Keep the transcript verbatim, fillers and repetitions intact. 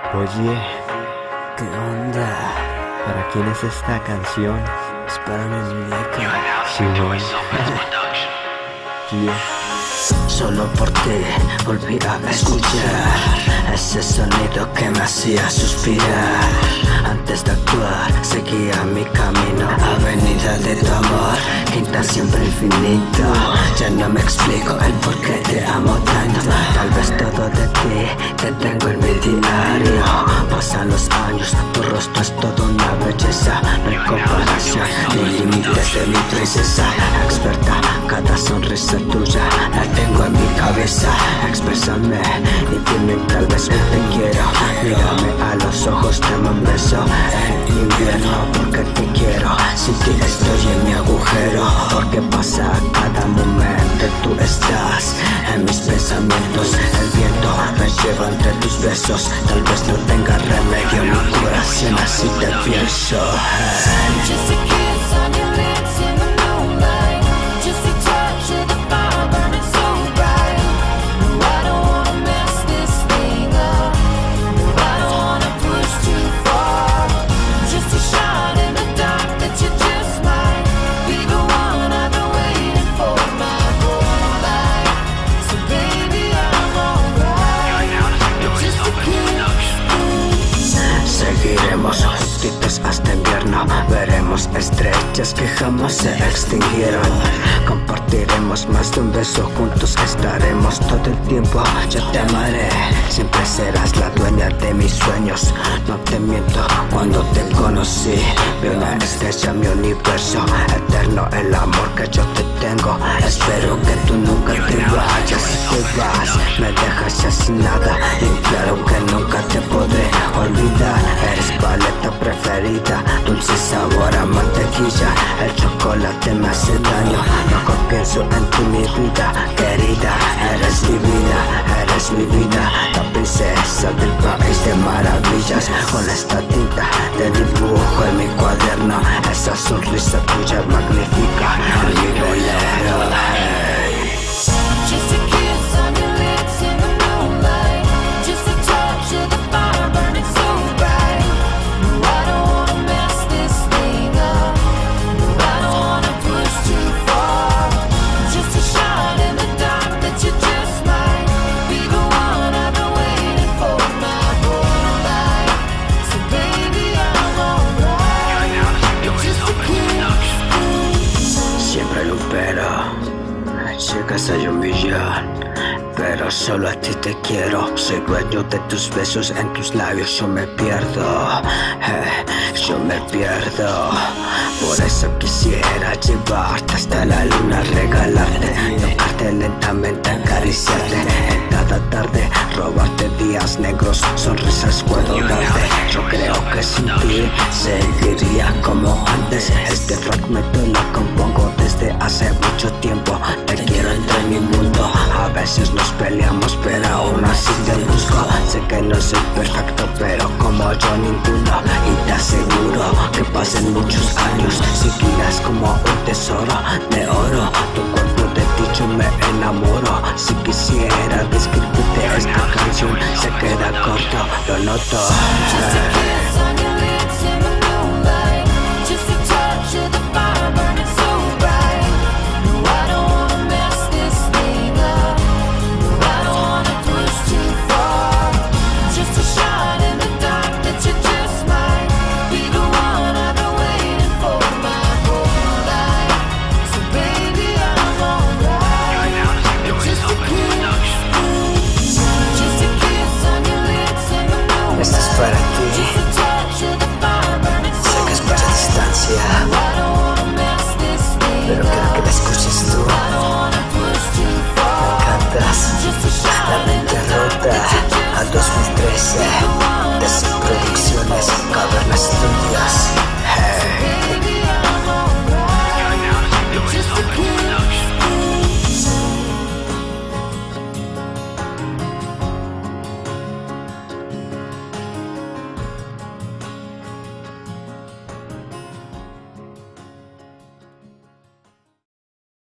Oye, ¿qué onda? ¿Para quién es esta canción? Es para mi muñeca. Sí, güey. Yeah. Solo por ti volví a escuchar ese sonido que me hacía suspirar. Antes de actuar seguía mi camino, avenida de tu amor, quinta siempre infinito. Ya no me explico el por qué te amo tanto. Tal vez todo de ti te tengo en mi diario. Pasan los años, tu rostro es toda una belleza. No hay comparación ni límites de mi princesa. Experta, cada sonrisa tuya la tengo en mi cabeza. Exprésame y dime tal vez un te quiero. Mírame a los ojos, dame un beso en invierno porque te quiero. Sin ti estoy en mi agujero, porque pasa cada momento. Tú estás en mis pensamientos, el viento me lleva entre tus besos. Tal vez no tenga remedio mi corazón, así te pienso. Just a kiss on your lips in the moonlight, just a touch of the fire burning so bright. No, I don't wanna mess this thing up. No, I don't wanna push too far. Just a shot in the dark that you just might be the one I've been waiting for my whole life. So baby, I'm alright. Just a kiss. Seguiremos juntitos hasta invierno. Veremos estrellas que jamás se extinguieron. Compartiremos más de un beso, juntos estaremos todo el tiempo. Yo te amaré, siempre serás la dueña de mis sueños. No te miento, cuando te conocí vi una estrella en mi universo. Eterno el amor que yo te tengo. Espero que tú nunca te vayas. Si te vas, me dejas ya sin nada. Y claro que nunca te podré olvidar. Eres paleta preferida, dulce sabor a mantequilla. El chocolate me hace daño, loco pienso en ti mi vida querida. Eres divina, eres mi vida, la princesa del país de maravillas. Con esta tinta te dibujo en mi cuaderno esa sonrisa tuya magnífica en mi velero. Hey. Just a kiss on your lips in the moonlight, just a touch of the fire burning so bright. No, I don't wanna mess this thing up. No, I don't wanna push too far. Just a shot in the dark that you just might be the one I've been waiting for my whole life. So baby, I'm alright. Just a kiss. Siempre lo pero, llegas a un millón, pero solo a ti te quiero. Soy dueño de tus besos, en tus labios yo me pierdo, eh, yo me pierdo. Por eso quisiera llevarte hasta la luna, regalarte, tocarte lentamente, acariciarte en cada tarde, robarte días negros, sonrisas puedo darte. Yo creo que sin ti seguiría como antes. Este fragmento lo compongo desde hace mucho tiempo. Te quiero entre mi mundo. A veces nos peleamos, pero aún así te busco. Sé que no soy perfecto, pero como yo ninguno. Y te aseguro que pasen muchos años, seguirás como un tesoro de oro. Tu cuerpo de ti yo me enamoro. Si quisiera describirte esta canción, se queda corto, lo noto. Just a kiss on your lips in the moonlight, just a touch of the fire burning so bright. No, I don't wanna mess this thing up. No, I don't wanna push too far. Just a shot in the dark that you just might be the one I've been waiting for my whole life. So baby, I'm alright. Just a kiss. Just a kiss on your lips in the moonlight. Esto es para ti. Just a touch of the fire burning so Sé que es mucha distancia, I don't wanna mess this thing pero quiero que me escuches tú. I don't wanna push too Me far. encantas. Just a shot La in mente the dark rota that you a just dos mil trece. might be the one De I've been Producciones, waiting for my Caverna Studio.